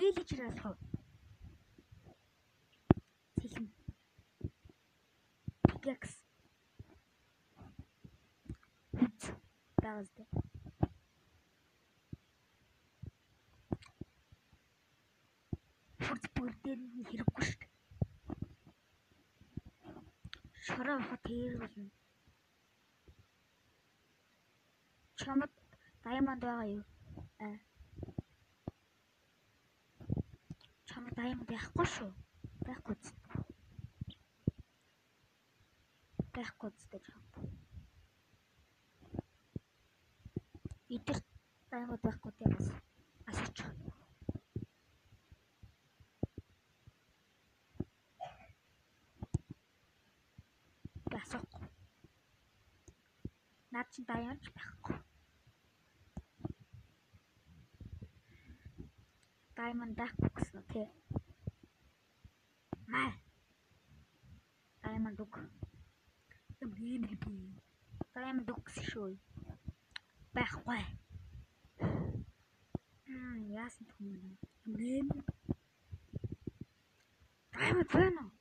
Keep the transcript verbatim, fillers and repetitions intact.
сэргийлж ирэх. Цэлэн. Pickaxe. Байгаас дээ. Фурц бүгдээр нь хэрэггүй шүү дээ. Шороо хот тэр болно. Чамд diamond байгаа юу? Аа. Чамд diamond яахгүй шүү. Байхгүй ч. Байхгүй ч гэж байна. Идэр diamond байхгүй тийм асууч. Асуухгүй. Наад чинь diamond байхгүй. Diamond байхгүй гэсэн тий. Маа. Diamond үг. Юм ийм би. Diamond үг гэсэн шүү. Байхгүй. Мм, яасан юм бэ? Юм ийм. Diamond байна уу?